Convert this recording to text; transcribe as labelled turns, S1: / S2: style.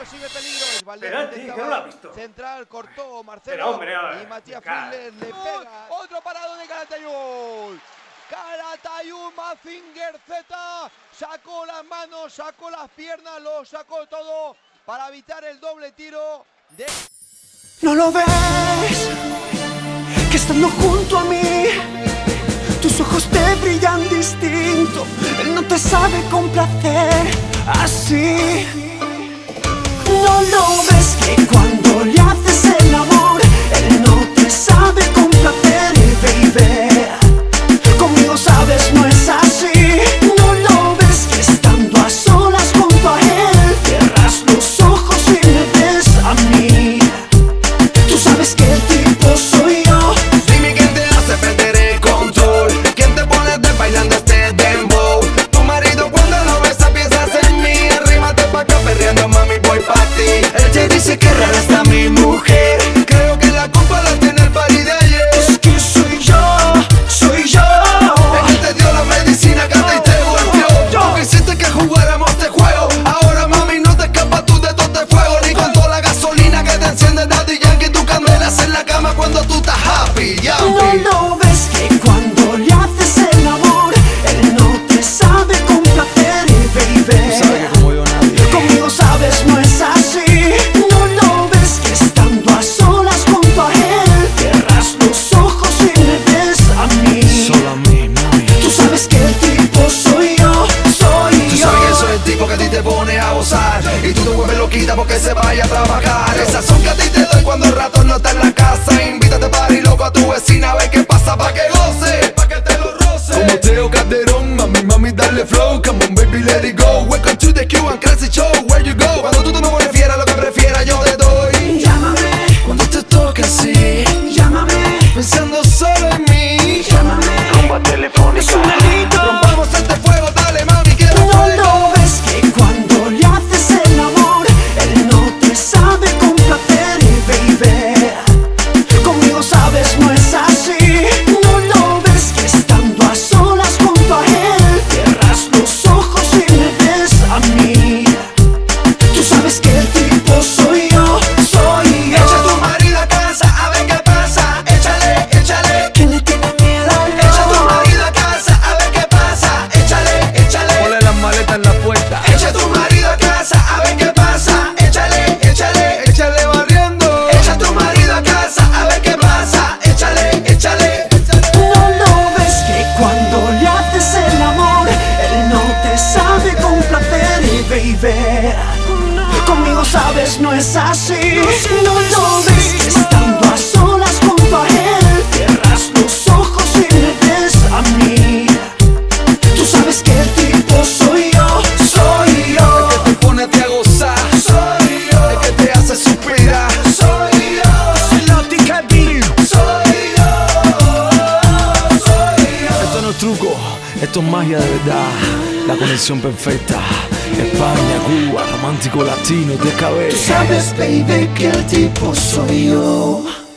S1: posible peligro. Es Valdés.
S2: Penalti, que no lo ha visto.
S1: Central, cortó Marcelo.
S2: Pero, hombre,
S1: y Matías Funes le pega. Otro parado de Calatayud. Calatayud, Mazinger Z. Sacó las manos, sacó las piernas, lo sacó todo para evitar el doble tiro de...
S3: ¿No lo ves? Que estando junto a mí tus ojos te brillan distinto. Él no te sabe complacer así. No lo ves que cuando le haces el amor él no te sabe complacer, baby. Conmigo sabes no es así. No lo ves que estando a solas junto a él cierras los ojos y me ves a mí. Tú sabes que el tipo soy yo.
S4: Dime quién te hace perder el control, quién te pone de bailando este dembow. Tu marido cuando lo besa piensas en mí. Arrímate pa' acá perreando, mami, voy pa' ti. Él te dice que rara está mi mujer. Creo que la culpa la tiene el party de ayer.
S3: Es que soy yo, soy yo.
S4: Ella te dio la medicina que a ti te volvió. Tú quisiste que jugáramos este juego. Ahora, mami, no te escapas tú de todo este fuego. Ni con toda la gasolina que te enciende Daddy Yankee. Tú candelas en la cama cuando tú estás happy,
S3: No lo ves que cuando le haces el amor él no te sabe complacer, baby. Conmigo sabes no es así. No lo ves que estando a solas junto a él cierras los ojos y me ves a mí.
S4: Solo a mí, mami.
S3: Tú sabes que el tipo soy yo, soy
S4: Tú
S3: yo.
S4: sabes que soy el tipo que a ti te pone a gozar y tú te vuelves loquita porque se vaya a trabajar. Esa son que a ti te doy cuando el ratón no está en la casa. Invítate para ir loco a tu vecina a ver qué pasa pa' que goce, pa' que te lo roce. Como Teo Calderón, mami, mami, dale flow. Come on, baby, let it go. Welcome to the Cuban Classic Show, where you go. Cuando tú te me pones fiera, lo que prefieras yo te doy.
S3: Llámame,
S4: Cuando te toca así,
S3: llámame,
S4: pensando solo en mí.
S3: llámame.
S4: Rumba telefónica.
S3: Es un delito.
S4: Rompamos este fuego, dale, mami, quiero
S3: No
S4: fuego.
S3: lo ves que cuando le haces el amor él no te sabe complacer, baby. Conmigo sabes no es así. No lo ves que estando a solas junto a él cierras los ojos y me ves a mí. Tú sabes que el tipo soy yo, soy
S4: Echa a
S3: yo.
S4: tu marido a casa a ver qué pasa. Échale, échale.
S3: ¿Quién le tiene miedo?
S4: Echa a tu marido a casa a ver qué pasa. Échale, échale.
S2: Ponle las maletas en la puerta.
S4: Echa a tu marido a casa a ver qué pasa. Échale, échale. Échale barriendo. Echa a tu marido a casa a ver qué pasa. Échale, échale.
S3: No lo ves que cuando le haces el amor él no te sabe complacer, baby. Conmigo sabes no es así. No lo ves que estando a solas junto a él cierras los ojos y me ves a mí. Tú sabes que el tipo soy yo, soy yo.
S4: El que te pone a ti a gozar. Soy yo. El que te hace suspirar. Soy yo.
S3: Lótica Beat.
S4: Soy yo. Soy yo.
S5: Esto no es truco, esto es magia de verdad. La conexión perfecta. España, Cuba, romántico latino, de
S3: Tú
S5: cabeza.
S3: sabes, baby, que el tipo soy yo.